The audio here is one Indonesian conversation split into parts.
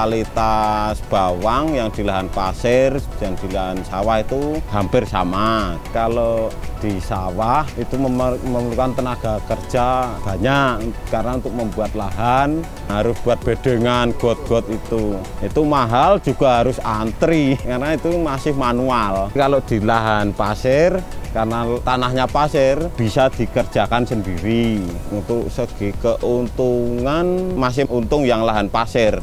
kualitas bawang yang di lahan pasir dan di lahan sawah itu hampir sama. Kalau di sawah itu memerlukan tenaga kerja banyak karena untuk membuat lahan harus buat bedengan, got-got itu mahal, juga harus antri karena itu masih manual. Kalau di lahan pasir, karena tanahnya pasir, bisa dikerjakan sendiri. Untuk segi keuntungan masih untung yang lahan pasir.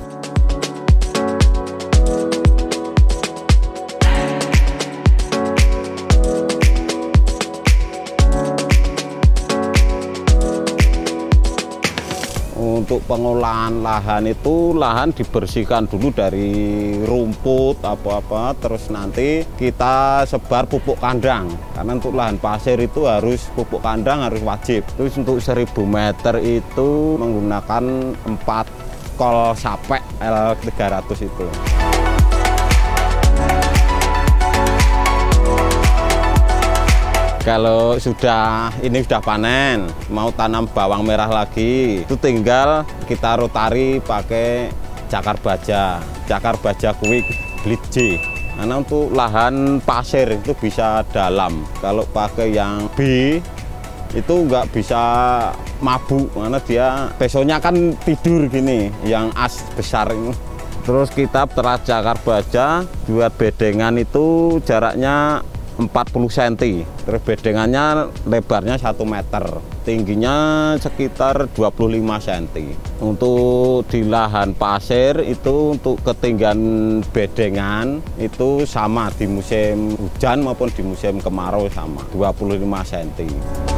Untuk pengolahan lahan itu, lahan dibersihkan dulu dari rumput apa-apa, terus nanti kita sebar pupuk kandang. Karena untuk lahan pasir itu harus pupuk kandang, harus wajib. Terus untuk 1000 meter itu menggunakan 4 kol sapek L300 itu. Kalau ini sudah panen, mau tanam bawang merah lagi, itu tinggal kita rotari pakai cakar baja. Cakar baja quick bleed J. Karena untuk lahan pasir itu bisa dalam. Kalau pakai yang B itu nggak bisa mabuk, karena dia pesonya kan tidur gini, yang as besar ini. Terus kita teras cakar baja, buat bedengan itu jaraknya 40 cm, terus bedengannya lebarnya 1 meter, tingginya sekitar 25 cm. Untuk di lahan pasir itu untuk ketinggian bedengan itu sama di musim hujan maupun di musim kemarau sama, 25 cm.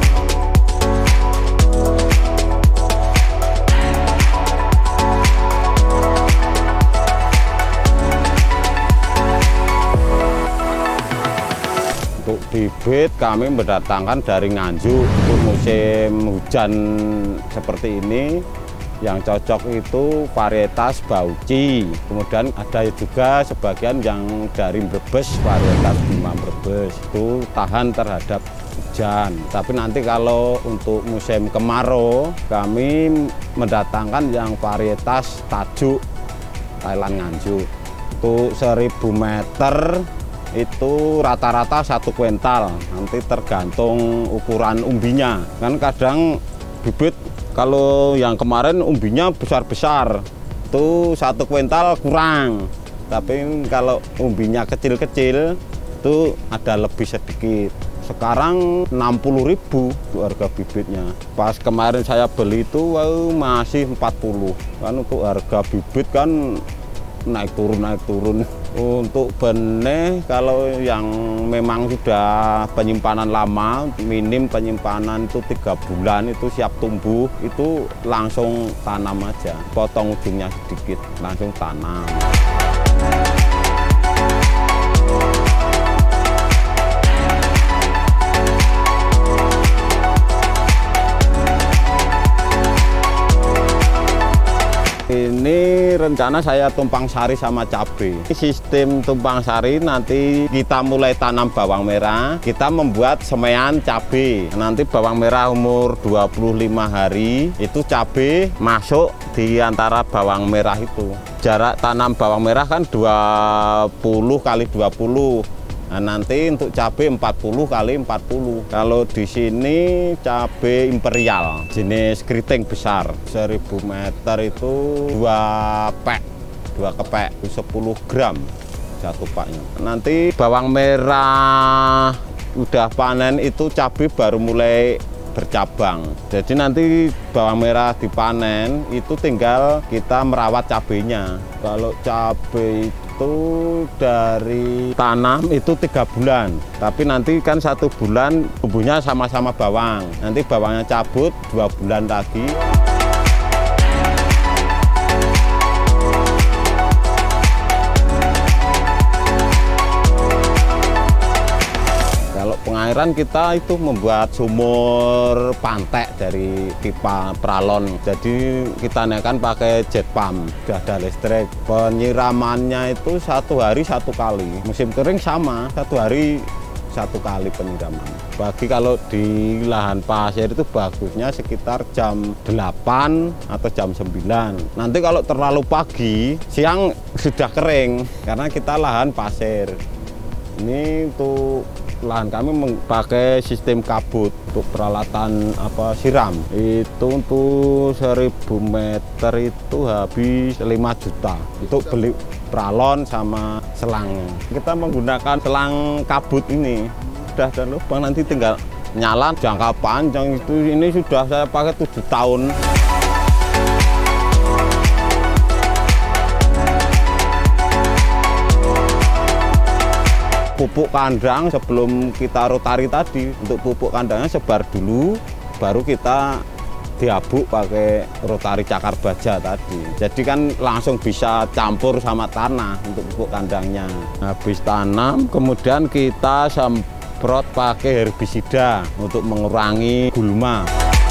Untuk bibit kami mendatangkan dari Nganjuk. Untuk musim hujan seperti ini yang cocok itu varietas Bauci. Kemudian ada juga sebagian yang dari Brebes, varietas Bima Brebes itu tahan terhadap hujan. Tapi nanti kalau untuk musim kemarau kami mendatangkan yang varietas Tajuk Thailand Nganjuk. Untuk 1000 meter itu rata-rata 1 kuintal, nanti tergantung ukuran umbinya. Kan kadang bibit kalau yang kemarin umbinya besar-besar, itu 1 kuintal kurang. Tapi kalau umbinya kecil-kecil itu ada lebih sedikit. Sekarang 60.000 harga bibitnya. Pas kemarin saya beli itu masih 40. Kan untuk harga bibit kan naik turun. Untuk benih kalau yang memang sudah penyimpanan lama, minim penyimpanan itu 3 bulan, itu siap tumbuh, itu langsung tanam aja, potong ujungnya sedikit langsung tanam. Ini rencana saya tumpang sari sama cabai. Sistem tumpang sari nanti kita mulai tanam bawang merah, kita membuat semaian cabai. Nanti bawang merah umur 25 hari, itu cabai masuk di antara bawang merah itu. Jarak tanam bawang merah kan 20 kali 20. Nah, nanti untuk cabai 40 kali 40. Kalau di sini cabai imperial jenis keriting besar, 1000 meter itu 2 kepek 10 gram satu paknya. Nanti bawang merah udah panen itu cabai baru mulai bercabang. Jadi nanti bawang merah dipanen itu tinggal kita merawat cabainya. Kalau cabai itu dari tanam itu 3 bulan, tapi nanti kan 1 bulan tumbuhnya sama-sama bawang. Nanti bawangnya cabut 2 bulan lagi. Pengairan kita itu membuat sumur pantek dari pipa pralon. Jadi kita naikkan pakai jet pump, sudah ada listrik. Penyiramannya itu 1 hari 1 kali. Musim kering sama, 1 hari 1 kali penyiraman. Bagi kalau di lahan pasir itu bagusnya sekitar jam 8 atau jam 9. Nanti kalau terlalu pagi, siang sudah kering karena kita lahan pasir. Ini untuk lahan kami memakai sistem kabut untuk peralatan siram. Itu untuk 1000 meter itu habis 5 juta untuk beli pralon sama selang. Kita menggunakan selang kabut ini. Sudah ada lubang, nanti tinggal nyala. Jangka panjang itu ini sudah saya pakai 7 tahun. Pupuk kandang sebelum kita rotari tadi, untuk pupuk kandangnya sebar dulu, baru kita diabuk pakai rotari cakar baja tadi. Jadi kan langsung bisa campur sama tanah untuk pupuk kandangnya. Habis tanam, kemudian kita semprot pakai herbisida untuk mengurangi gulma.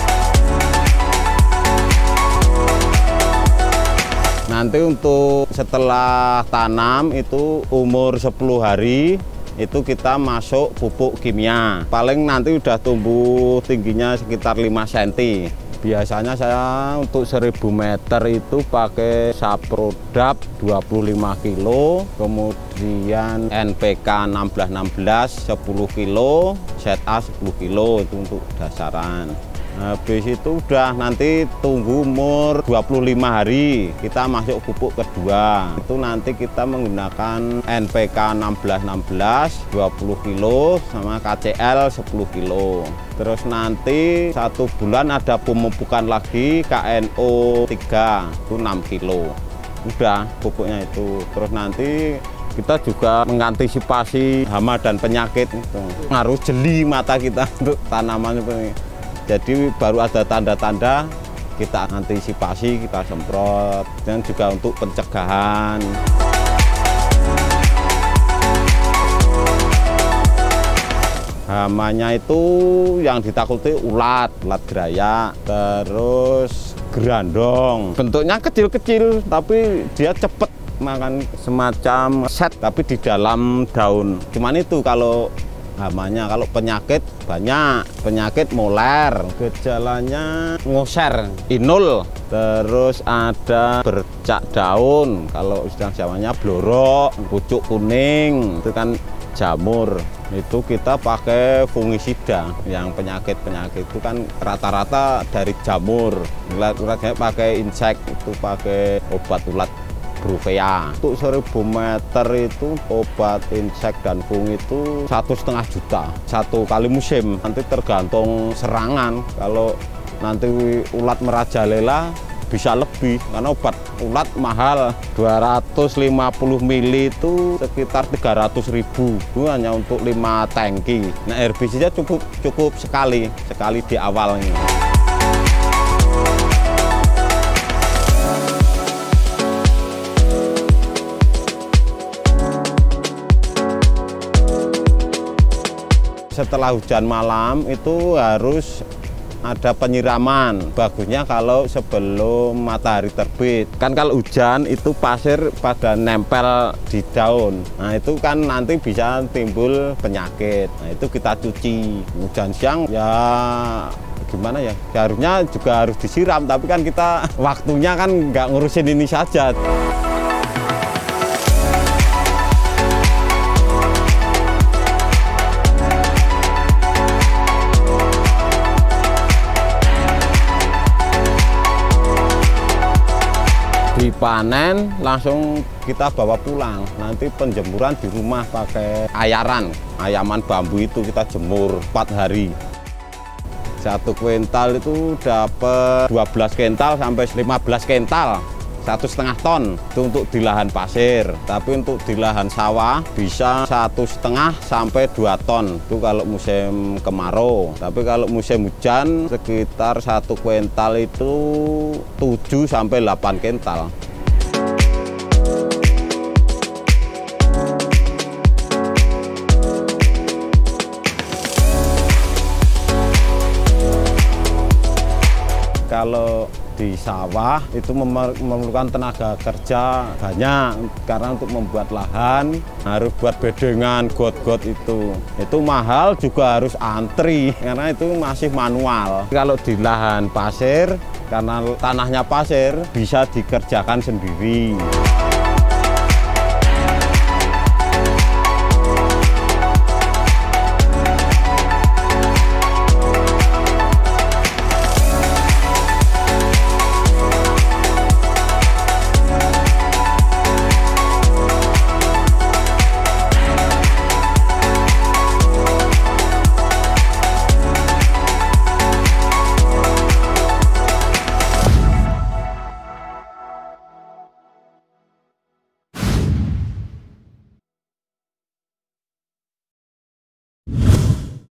Nanti untuk setelah tanam itu umur 10 hari, itu kita masuk pupuk kimia. Paling nanti udah tumbuh tingginya sekitar 5 cm. Biasanya saya untuk 1000 meter itu pakai Saprodap 25 kilo, kemudian NPK 1616 10 kilo, ZA 10 kilo itu untuk dasaran. Habis itu udah nanti tunggu umur 25 hari kita masuk pupuk kedua. Itu nanti kita menggunakan NPK 1616 20 kilo sama KCL 10 kilo. Terus nanti 1 bulan ada pemupukan lagi KNO 3 itu 6 kilo. Udah pupuknya itu. Terus nanti kita juga mengantisipasi hama dan penyakit itu. Harus jeli mata kita untuk tanaman seperti. Jadi baru ada tanda-tanda kita antisipasi, kita semprot, dan juga untuk pencegahan. Hamanya itu yang ditakuti ulat geraya, terus gerandong. Bentuknya kecil-kecil, tapi dia cepet makan, semacam set, tapi di dalam daun. Cuman itu kalau hamanya. Kalau penyakit banyak, penyakit moler, gejalanya ngoser, inul, terus ada bercak daun, kalau istilah Jawanya blorok, pucuk kuning, itu kan jamur. Itu kita pakai fungisida. Yang penyakit-penyakit itu kan rata-rata dari jamur. Ulat-ulatnya pakai insek, itu pakai obat ulat Bruvea. Untuk 1000 meter itu obat insek dan fungi itu 1,5 juta 1 kali musim. Nanti tergantung serangan. Kalau nanti ulat merajalela bisa lebih karena obat ulat mahal. 250 ml itu sekitar 300.000. Itu hanya untuk 5 tangki. Nah, herbisida cukup sekali di awalnya. Setelah hujan malam itu harus ada penyiraman. Bagusnya kalau sebelum matahari terbit. Kan kalau hujan itu pasir pada nempel di daun. Nah itu kan nanti bisa timbul penyakit. Nah itu kita cuci. Hujan siang ya gimana ya? Harusnya juga harus disiram. Tapi kan kita waktunya kan nggak ngurusin ini saja. Dipanen langsung kita bawa pulang. Nanti penjemuran di rumah pakai ayaman bambu itu kita jemur 4 hari. 1 kuintal itu dapat 12 kental sampai 15 kental, 1,5 ton. Itu untuk di lahan pasir. Tapi untuk di lahan sawah bisa 1,5 sampai 2 ton. Itu kalau musim kemarau. Tapi kalau musim hujan sekitar 1 kuintal itu 7 sampai 8 kental. Kalau di sawah itu memerlukan tenaga kerja banyak, karena untuk membuat lahan harus buat bedengan, got-got itu mahal, juga harus antri karena itu masih manual. Kalau di lahan pasir, karena tanahnya pasir, bisa dikerjakan sendiri.